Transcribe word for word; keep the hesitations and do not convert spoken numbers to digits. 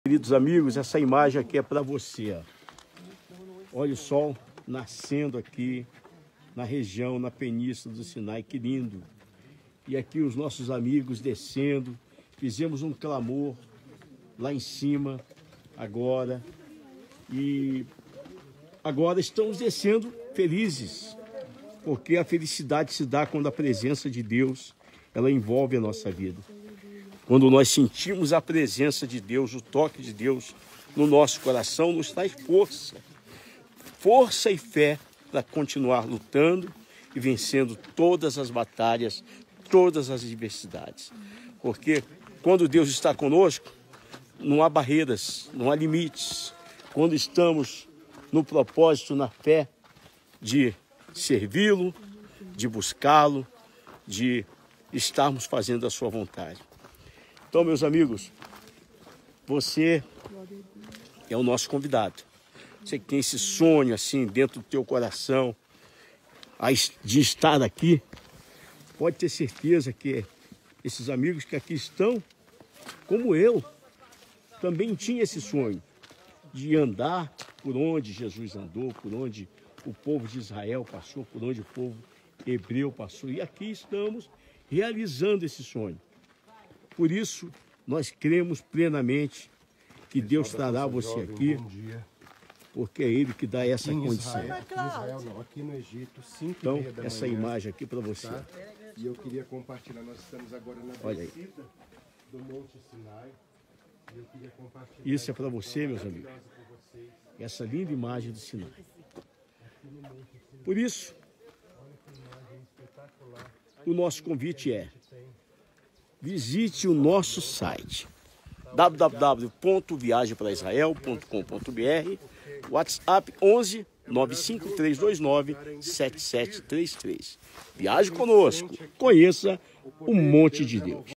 Queridos amigos, essa imagem aqui é para você. Ó. Olha o sol nascendo aqui na região, na Península do Sinai, que lindo. E aqui os nossos amigos descendo, fizemos um clamor lá em cima agora. E agora estamos descendo felizes, porque a felicidade se dá quando a presença de Deus, ela envolve a nossa vida. Quando nós sentimos a presença de Deus, o toque de Deus no nosso coração, nos traz força. Força e fé para continuar lutando e vencendo todas as batalhas, todas as adversidades. Porque quando Deus está conosco, não há barreiras, não há limites. Quando estamos no propósito, na fé de servi-lo, de buscá-lo, de estarmos fazendo a sua vontade. Então, meus amigos, você é o nosso convidado. Você que tem esse sonho assim dentro do teu coração de estar aqui, pode ter certeza que esses amigos que aqui estão, como eu, também tinha esse sonho de andar por onde Jesus andou, por onde o povo de Israel passou, por onde o povo hebreu passou. E aqui estamos realizando esse sonho. Por isso, nós cremos plenamente que Deus trará você aqui, porque é Ele que dá essa condição. Israel, não, aqui no Egito, cinco Então, e meia da essa manhã, imagem aqui para você. tá? E eu queria compartilhar, nós estamos agora na Olha aí. descida do Monte Sinai. E eu queria compartilhar Isso é para você, meus amigos. com vocês. Essa linda imagem do Sinai. Por isso, o nosso convite é: visite o nosso site w w w ponto viagem para israel ponto com ponto b r, WhatsApp onze nove cinco três dois nove sete sete três três. Viaje conosco, conheça o Monte de Deus.